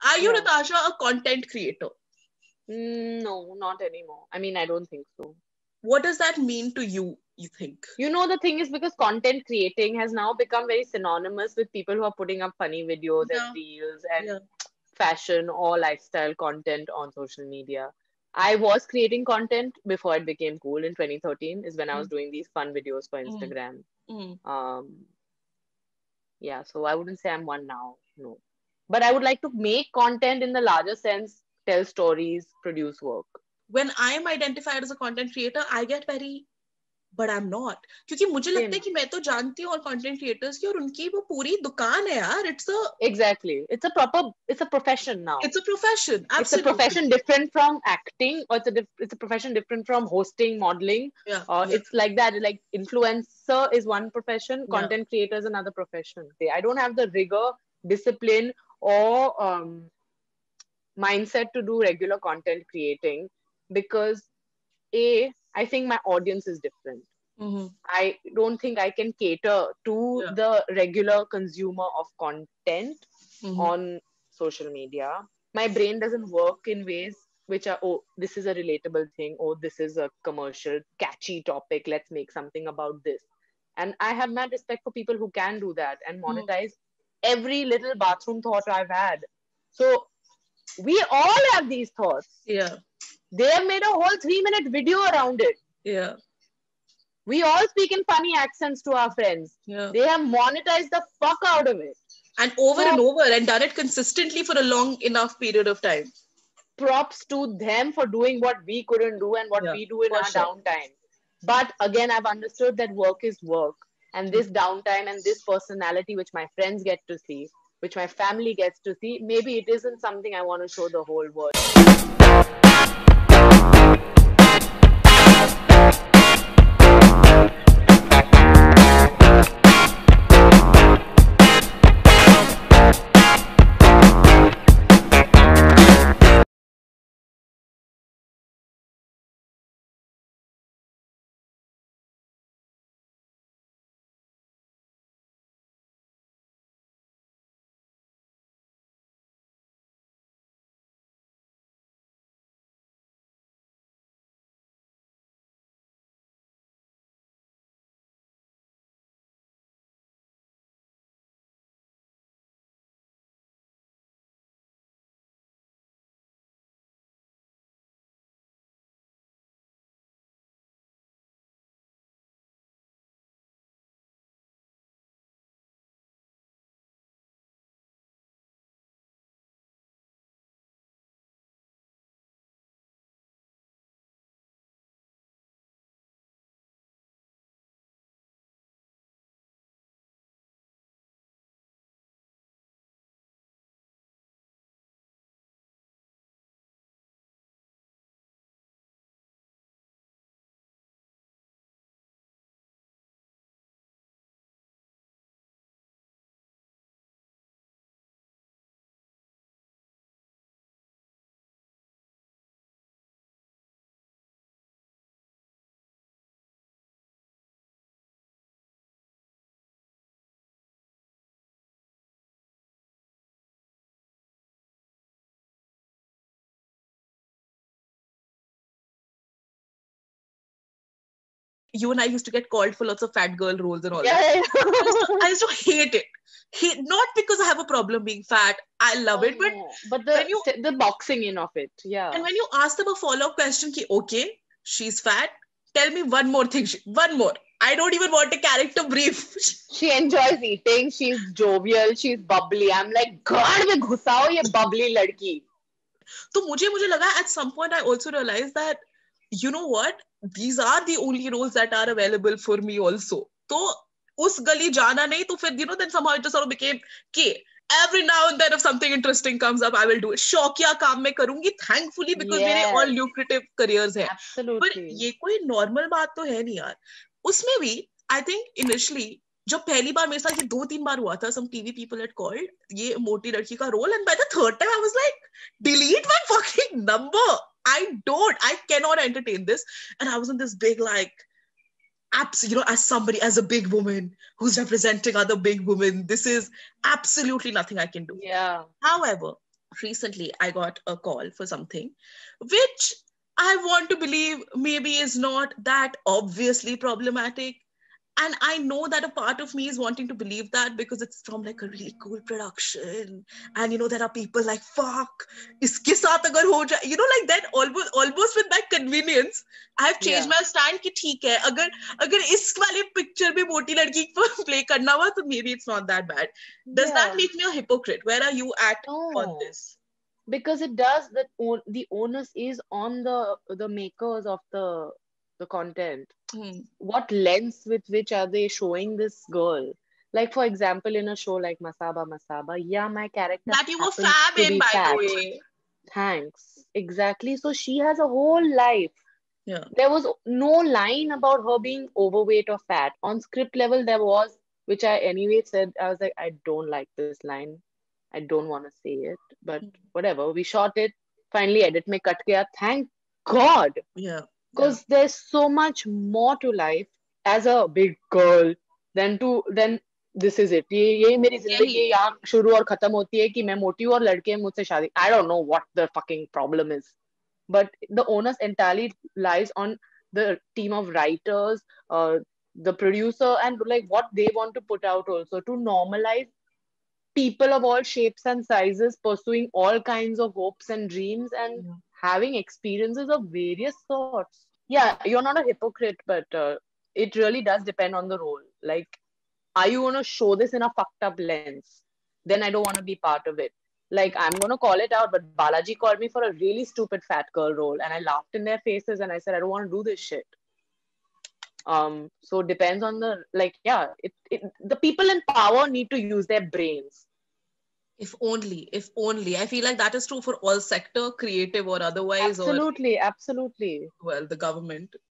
Are you, Yeah. Natasha, a content creator? No, not anymore. I mean, I don't think so. What does that mean to you, you think? You know, the thing is because content creating has now become very synonymous with people who are putting up funny videos and Yeah, reels and yeah. fashion or lifestyle content on social media. I was creating content before it became cool in 2013 is when I was Mm, doing these fun videos for mm, Instagram. mm. Um, yeah, so I wouldn't say I'm one now, no. But I would like to make content in the larger sense, tell stories, produce work. When I am identified as a content creator, I get very but I am not क्योंकि मुझे लगता है Same. कि मैं तो जानती हूँ और कंटेंट क्रिएटर्स की और उनकी वो पूरी दुकान है यार Exactly. It's a profession now. it's a profession It's a absolutely profession different from acting, or it's a profession different from hosting, modeling. yeah yeah It's like that. Like influencer is one profession, yeah content creator is another profession. I don't have the rigor, discipline, or mindset to do regular content creating because I think my audience is different. mm-hmm. I don't think I can cater to yeah the regular consumer of content mm-hmm. on social media. My brain doesn't work in ways which are, oh, this is a relatable thing, oh, this is a commercial, catchy topic, let's make something about this. And I have mad respect for people who can do that and Mm-hmm. monetize every little bathroom thought I've had. So we all have these thoughts. yeah They have made a whole 3-minute video around it. yeah We all speak in funny accents to our friends. yeah They have monetized the fuck out of it. and So over and done it consistently for a long enough period of time props to them for doing what we couldn't do and what yeah we do in for our sure downtime. But again, I've understood that work is work. And this downtime and this personality, which my friends get to see, which my family gets to see, maybe it isn't something I want to show the whole world. you and I used to get called for lots of fat girl roles and all that. Yeah. I used to hate it. Not because I have a problem being fat. I love Oh it. But no. But when you the boxing in of it, yeah. when you ask them a follow-up question, ki, okay, she's fat. Tell me one more thing. One more. I don't even want a character brief. She enjoys eating, she's jovial, she's bubbly. I'm like, God में घुसाओ ये bubbly लड़की. तो मुझे लगा at some point I also realized that you know what, these are the only roles that are available for me also. तो उस गली जाना नहीं तो फिर then somehow it just sort of became कि every now and then if something interesting comes up I will do it. शौकिया काम में करूंगी thankfully because मेरे all Yes, lucrative careers हैं. पर absolutely. ये कोई normal बात तो है नहीं यार. उसमें भी I think initially जब पहली बार मेरे साथ ये 2-3 बार हुआ था some TV people had called ये मोटी लड़की का role and by the third time I was like delete my fucking number. I cannot entertain this. And I was in this big like as somebody, as a big woman who's representing other big women, this is absolutely nothing I can do. Yeah. However, recently I got a call for something which I want to believe maybe is not that obviously problematic. And I know that a part of me is wanting to believe that because it's from like a really cool production. And there are people like, fuck, iske saath agar ho jaye, like that, almost with that convenience, I have changed Yeah. my stand ki theek hai, agar is wale picture mein moti ladki play karna hua, so maybe it's not that bad. Does that Yeah. make me a hypocrite? Where are you at on No. this? Because it does that, the onus is on the makers of the content. Hmm. What lens with which are they showing this girl? Like, for example, in a show like Masaba Masaba, yeah, my character That you were happens fab to in, be by the fat. way. Thanks. Exactly. So she has a whole life. Yeah. There was no line about her being overweight or fat. On script level, there was, which I anyway said, I was like, I don't like this line. I don't want to say it, but whatever. We shot it. Finally, edit में cut गया. Thank God. Yeah. Yeah. Because there's so much more to life as a big girl than this is it. ये मेरी Yahi. जिंदगी यहाँ शुरू और खत्म होती है कि मैं मोटी हूँ और लड़के मुझसे शादी. I don't know what the fucking problem is, but the onus entirely lies on the team of writers, the producer, and like what they want to put out also to normalize people of all shapes and sizes pursuing all kinds of hopes and dreams and Yeah. having experiences of various sorts. Yeah, you're not a hypocrite, but it really does depend on the role. Like, are you going to show this in a fucked up lens? Then I don't want to be part of it. Like, I'm going to call it out, but Balaji called me for a really stupid fat girl role, and I laughed in their faces and I said, I don't want to do this shit. So it depends on the, like, yeah, the people in power need to use their brains. If only, if only. I feel like that is true for all sector, creative or otherwise, or Absolutely, absolutely. well, the government.